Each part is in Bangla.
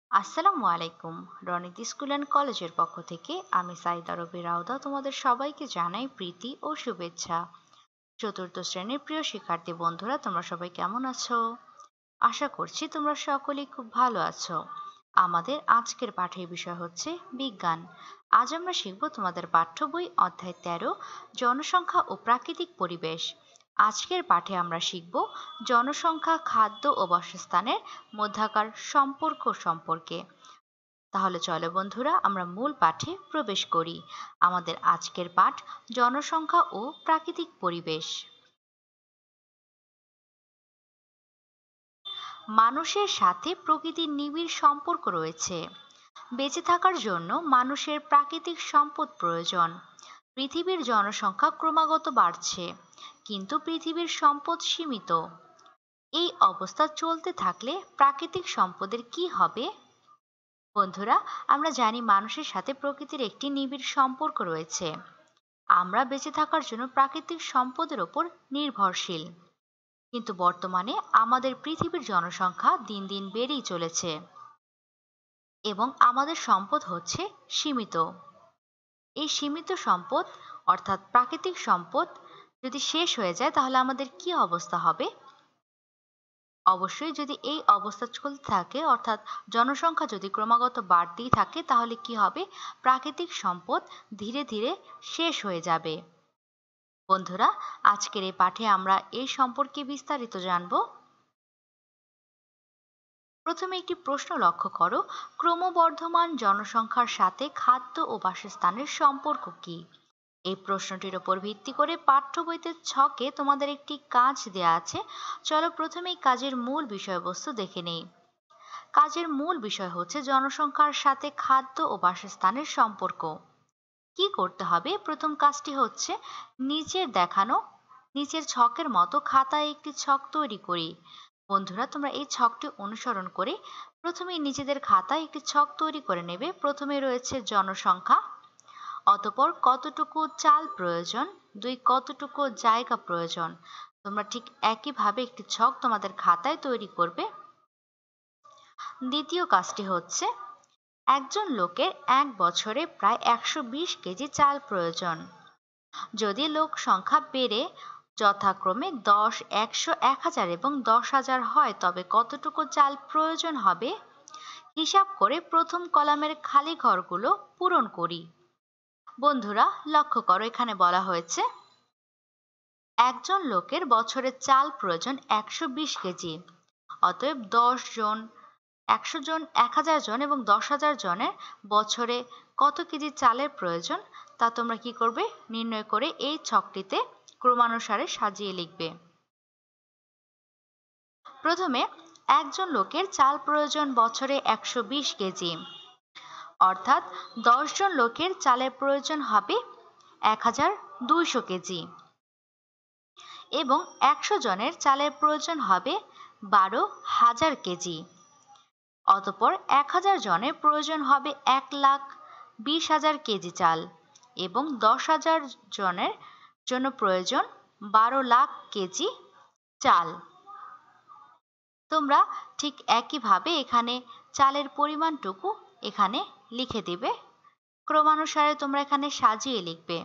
আসসালামু আলাইকুম। রনিত স্কুল অ্যান্ড কলেজের পক্ষ থেকে আমি সাইদা রবি রাউদা তোমাদের সবাইকে জানাই প্রীতি ও শুভেচ্ছা। চতুর্থ শ্রেণীর প্রিয় শিক্ষার্থী বন্ধুরা, তোমরা সবাই কেমন আছো? আশা করছি তোমরা সকলেই খুব ভালো আছো। আমাদের আজকের পাঠের বিষয় হচ্ছে বিজ্ঞান। আজ আমরা শিখব তোমাদের পাঠ্য বই অধ্যায় 13, জনসংখ্যা ও প্রাকৃতিক পরিবেশ। আজকের পাঠে আমরা শিখব জনসংখ্যা, খাদ্য ও বাসস্থানের মধ্যাকার সম্পর্ক সম্পর্কে। তাহলে চলো বন্ধুরা, আমরা মূল পাঠে প্রবেশ করি। আমাদের আজকের পাঠ জনসংখ্যা ও প্রাকৃতিক পরিবেশ। মানুষের সাথে প্রকৃতির নিবিড় সম্পর্ক রয়েছে। বেঁচে থাকার জন্য মানুষের প্রাকৃতিক সম্পদ প্রয়োজন। পৃথিবীর জনসংখ্যা ক্রমাগত বাড়ছে, কিন্তু পৃথিবীর সম্পদ সীমিত। এই অবস্থা চলতে থাকলে প্রাকৃতিক সম্পদের কি হবে? বন্ধুরা, আমরা জানি মানুষের সাথে প্রকৃতির একটি নিবিড় সম্পর্ক রয়েছে। আমরা বেঁচে থাকার জন্য প্রাকৃতিক সম্পদের উপর নির্ভরশীল। কিন্তু বর্তমানে আমাদের পৃথিবীর জনসংখ্যা দিন দিন বেড়েই চলেছে এবং আমাদের সম্পদ হচ্ছে সীমিত। এই সীমিত সম্পদ অর্থাৎ প্রাকৃতিক সম্পদ যদি শেষ হয়ে যায় তাহলে আমাদের কি অবস্থা হবে? অবশ্যই যদি এই অবস্থা চলতে থাকে, অর্থাৎ জনসংখ্যা যদি ক্রমাগত বাড়তেই থাকে, তাহলে কি হবে? প্রাকৃতিক সম্পদ ধীরে ধীরে শেষ হয়ে যাবে। বন্ধুরা, আজকের এই পাঠে আমরা এই সম্পর্কে বিস্তারিত জানব। প্রথমে একটি প্রশ্ন লক্ষ্য করো, ক্রমবর্ধমান জনসংখ্যার সাথে খাদ্য ও বাসস্থানের সম্পর্ক কি? এই প্রশ্নটির উপর ভিত্তি করে পাঠ্য বইতে ছকে তোমাদের একটি কাজ দেয়া আছে। চলো প্রথমে এই কাজের মূল বিষয়বস্তু দেখে নেই। কাজের মূল বিষয় হচ্ছে জনসংখ্যার সাথে খাদ্য ও বাসস্থানের সম্পর্ক। কি করতে হবে? প্রথম কাজটি হচ্ছে নিচের ছকের মতো খাতায় একটি ছক তৈরি করি। বন্ধুরা, তোমরা এই ছকটি অনুসরণ করে প্রথমেই নিজেদের খাতায় একটি ছক তৈরি করে নেবে। প্রথমে রয়েছে জনসংখ্যা, অতঃপর কতটুকু চাল প্রয়োজন, কতটুকু জায়গা প্রয়োজন। তোমরা ঠিক একইভাবে একটি ছক তোমাদের খাতায় তৈরি করবে। দ্বিতীয় কাজটি হচ্ছে একজন লোকের এক বছরে প্রায় 120 কেজি চাল প্রয়োজন। যদি লোক সংখ্যা বেড়ে যথাক্রমে 10, 100, 1000 এবং 10,000 হয়, তবে কতটুকু চাল প্রয়োজন হবে? হিসাব করে প্রথম কলামের খালি ঘরগুলো পূরণ করি। বন্ধুরা, লক্ষ্য করো, এখানে বলা হয়েছে একজন লোকের বছরে চাল প্রয়োজন 120 কেজি। অতএব 10 জন, 100 জন, 1000 জন এবং 10,000 জনের বছরে কত কেজি চালের প্রয়োজন তা তোমরা কি করবে? নির্ণয় করে এই ছকটিতে ক্রমানুসারে সাজিয়ে লিখবে। প্রথমে একজন লোকের চাল প্রয়োজন বছরে 120 কেজি, অর্থাৎ 10 জন লোকের চালের প্রয়োজন হবে 1200 কেজি এবং 100 জনের চালের প্রয়োজন হবে 12,000 কেজি। অতঃপর 1000 জনের প্রয়োজন হবে 1,20,000 কেজি চাল এবং 10,000 জনের জন্য প্রয়োজন 12 লাখ কেজি চাল। তোমরা ঠিক একইভাবে এখানে চালের পরিমাণটুকু এখানে লিখে দিবে। ক্রমানুসারে তোমরা এখানে সাজিয়ে লিখবে।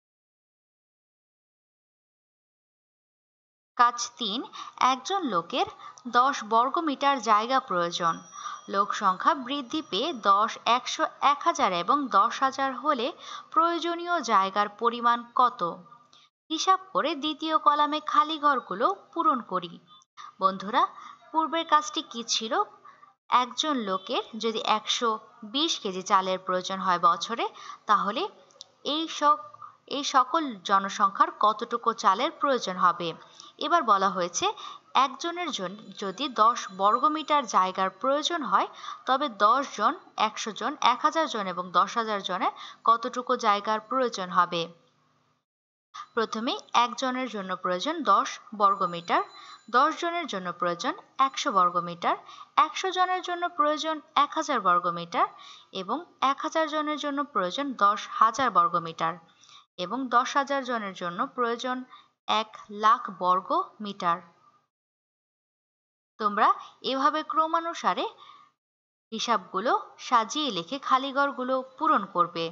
কাজ 3, একজন লোকের 10 বর্গমিটার জায়গা প্রয়োজন। লোক সংখ্যা বৃদ্ধি পেয়ে 10, 100, 1000 এবং 10,000 হলে প্রয়োজনীয় জায়গার পরিমাণ কত? হিসাব করে দ্বিতীয় কলামে খালি ঘরগুলো পূরণ করি। বন্ধুরা, পূর্বের কাজটি কি ছিল? একজন লোকের যদি 120 কেজি চালের প্রয়োজন হয় বছরে, তাহলে এই সকল জনসংখ্যার কতটুকু চালের প্রয়োজন হবে। এবার বলা হয়েছে একজনের জন্য যদি 10 বর্গমিটার জায়গার প্রয়োজন হয়, তবে 10 জন, 100 জন, 1000 জন এবং 10,000 জনের কতটুকু জায়গার প্রয়োজন হবে। প্রথমে একজনের জন্য প্রয়োজন 10 বর্গমিটার, 10 জনের জন্য প্রয়োজন 100 বর্গমিটার, 100 জনের জন্য প্রয়োজন 1000 বর্গমিটার এবং 1000 জনের জন্য প্রয়োজন 10,000 বর্গমিটার এবং 10,000 জনের জন্য প্রয়োজন 1 লাখ বর্গ মিটার। তোমরা এভাবে ক্রমানুসারে হিসাবগুলো সাজিয়ে লিখে খালি ঘরগুলো পূরণ করবে।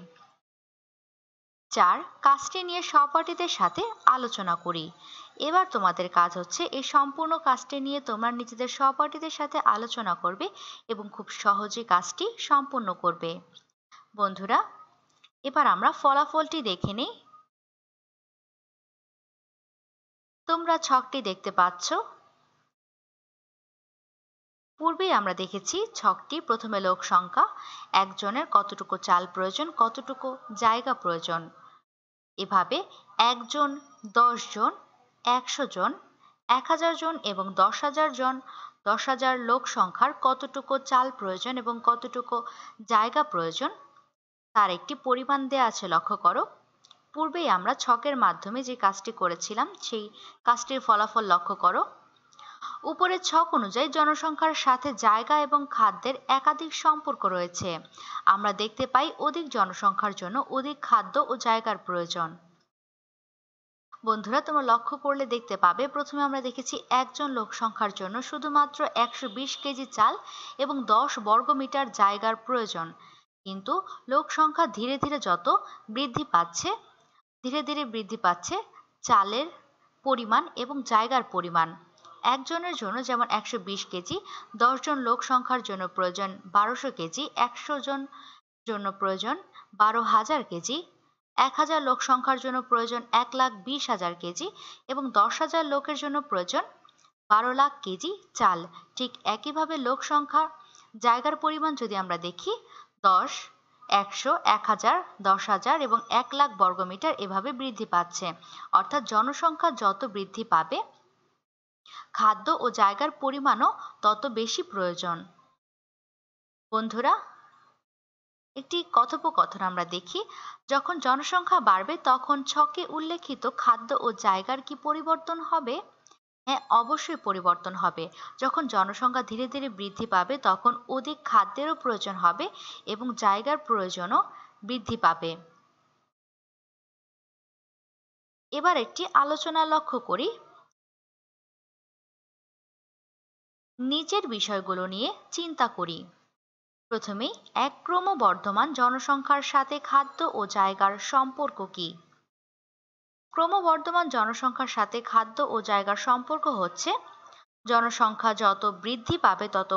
4, কাজটি নিয়ে সহপাঠীদের সাথে আলোচনা করি। এবার তোমাদের কাজ হচ্ছে এই সম্পূর্ণ কাজটি নিয়ে তোমরা নিজেদের সহপাঠীদের সাথে আলোচনা করবে এবং খুব সহজে কাজটি সম্পূর্ণ করবে। বন্ধুরা, এবার আমরা ফলাফলটি দেখে নিই। তোমরা ছকটি দেখতে পাচ্ছ। পূর্বেই আমরা দেখেছি ছকটি প্রথমে লোক সংখ্যা, একজনের কতটুকু চাল প্রয়োজন, কতটুকু জায়গা প্রয়োজন। এভাবে একজন, 10 জন, 100 জন, 1000 জন এবং 10,000 জন, 10,000 লোক সংখ্যার কতটুকু চাল প্রয়োজন এবং কতটুকু জায়গা প্রয়োজন তার একটি পরিমাণ দেয়া আছে, লক্ষ্য করো। পূর্বেই আমরা ছকের মাধ্যমে যে কাজটি করেছিলাম সেই কাজটির ফলাফল লক্ষ্য করো। উপরের ছক অনুযায়ী জনসংখ্যার সাথে জায়গা এবং খাদ্যের একাধিক সম্পর্ক রয়েছে। আমরা দেখতে পাই অধিক জনসংখ্যার জন্য অধিক খাদ্য ও জায়গার প্রয়োজন। বন্ধুরা, তোমরা লক্ষ্য করলে দেখতে পাবে প্রথমে আমরা দেখেছি একজন লোক সংখ্যার জন্য শুধুমাত্র 120 কেজি চাল এবং 10 বর্গমিটার জায়গার প্রয়োজন। কিন্তু লোক সংখ্যা ধীরে ধীরে যত বৃদ্ধি পাচ্ছে, ধীরে ধীরে বৃদ্ধি পাচ্ছে চালের পরিমাণ এবং জায়গার পরিমাণ। একজনের জন্য যেমন 120 কেজি, 10 জন লোক সংখ্যার জন্য প্রয়োজন 1200 কেজি, 100 জন জন্য প্রয়োজন 12,000 কেজি, 1000 লোক সংখ্যার জন্য প্রয়োজন 1,20,000 কেজি এবং 10,000 লোকের জন্য প্রয়োজন 12 লাখ কেজি চাল। ঠিক একইভাবে লোক সংখ্যা জায়গার পরিমাণ যদি আমরা দেখি 10, 100, 1000, 10,000 এবং 1 লাখ বর্গমিটার এভাবে বৃদ্ধি পাচ্ছে। অর্থাৎ জনসংখ্যা যত বৃদ্ধি পাবে খাদ্য ও জায়গার পরিমাণও তত বেশি প্রয়োজন। বন্ধুরা, একটি কথোপকথন আমরা দেখি। যখন জনসংখ্যা বাড়বে তখন ছকে উল্লেখিত খাদ্য ও জায়গার কি পরিবর্তন হবে? হ্যাঁ, অবশ্যই পরিবর্তন হবে। যখন জনসংখ্যা ধীরে ধীরে বৃদ্ধি পাবে তখন অধিক খাদ্যেরও প্রয়োজন হবে এবং জায়গার প্রয়োজনও বৃদ্ধি পাবে। এবার একটি আলোচনা লক্ষ্য করি। নিচের বিষয়গুলো নিয়ে চিন্তা করি। প্রথমেই এক ক্রমবর্ধমান জনসংখ্যার সাথে খাদ্য ও জায়গার সম্পর্ক কি? ক্রমবর্ধমান জনসংখ্যার সাথে খাদ্য ও জায়গার সম্পর্ক হচ্ছে জনসংখ্যা যত বৃদ্ধি পাবে তত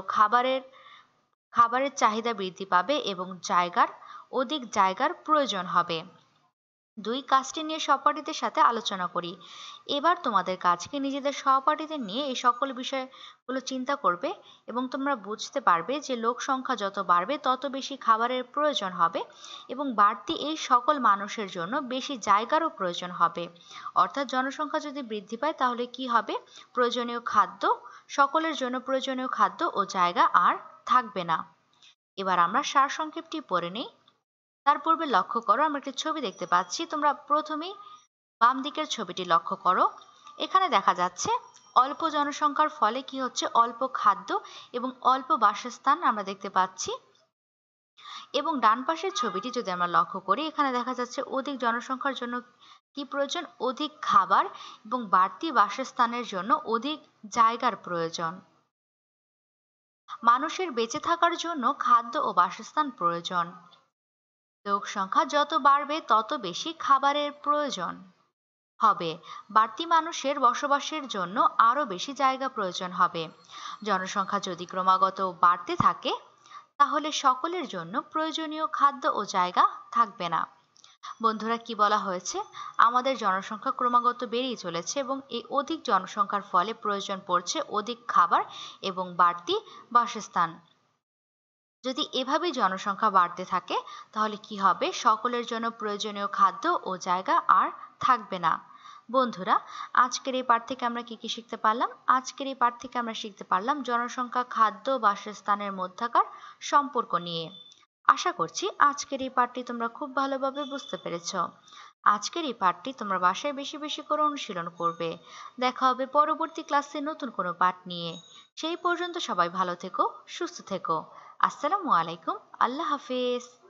খাবারের চাহিদা বৃদ্ধি পাবে এবং অধিক জায়গার প্রয়োজন হবে। 2, কাজটি নিয়ে সহপাঠীদের সাথে আলোচনা করি। এবার তোমাদের কাজকে নিজেদের সহপাঠীদের নিয়ে এই সকল বিষয়গুলো চিন্তা করবে এবং তোমরা বুঝতে পারবে যে লোক সংখ্যা যত বাড়বে তত বেশি খাবারের প্রয়োজন হবে এবং বাড়তি এই সকল মানুষের জন্য বেশি জায়গারও প্রয়োজন হবে। অর্থাৎ জনসংখ্যা যদি বৃদ্ধি পায় তাহলে কি হবে? সকলের জন্য প্রয়োজনীয় খাদ্য ও জায়গা আর থাকবে না। এবার আমরা সারসংক্ষেপটি পড়ে নেই। তার পূর্বে লক্ষ্য করো, আমরা একটি ছবি দেখতে পাচ্ছি। তোমরা প্রথমেই বাম দিকের ছবিটি লক্ষ্য করো। এখানে দেখা যাচ্ছে অল্প জনসংখ্যার ফলে কি হচ্ছে? অল্প খাদ্য এবং অল্প বাসস্থান আমরা দেখতে পাচ্ছি। এবং ডান পাশের ছবিটি যদি আমরা লক্ষ্য করি, এখানে দেখা যাচ্ছে অধিক জনসংখ্যার জন্য কি প্রয়োজন? অধিক খাবার এবং বাড়তি বাসস্থানের জন্য অধিক জায়গার প্রয়োজন। মানুষের বেঁচে থাকার জন্য খাদ্য ও বাসস্থান প্রয়োজন। লোক সংখ্যা যত বাড়বে তত বেশি খাবারের প্রয়োজন হবে। বাড়তি মানুষের বসবাসের জন্য আরও বেশি জায়গা প্রয়োজন হবে। জনসংখ্যা যদি ক্রমাগত বাড়তে থাকে তাহলে সকলের জন্য প্রয়োজনীয় খাদ্য ও জায়গা থাকবে না। বন্ধুরা, কি বলা হয়েছে? আমাদের জনসংখ্যা ক্রমাগত বেড়েই চলেছে এবং এই অধিক জনসংখ্যার ফলে প্রয়োজন পড়ছে অধিক খাবার এবং বাড়তি বাসস্থান। যদি এভাবেই জনসংখ্যা বাড়তে থাকে তাহলে কি হবে? সকলের জন্য প্রয়োজনীয় খাদ্য ও জায়গা আর থাকবে না। বন্ধুরা, আজকের এই পাঠ থেকে আমরা কি কি শিখতে পারলাম? আজকের এই পাঠ থেকে আমরা শিখতে পারলাম জনসংখ্যা, খাদ্য, বাসস্থানের মধ্যকার সম্পর্ক নিয়ে। আশা করছি আজকের এই পাঠটি তোমরা খুব ভালোভাবে বুঝতে পেরেছ। আজকের এই পাঠটি তোমরা বাসায় বেশি বেশি করে অনুশীলন করবে। দেখা হবে পরবর্তী ক্লাসে নতুন কোনো পাঠ নিয়ে। সেই পর্যন্ত সবাই ভালো থেকো, সুস্থ থেকো। আসসালামু আলাইকুম। আল্লাহ হাফেজ।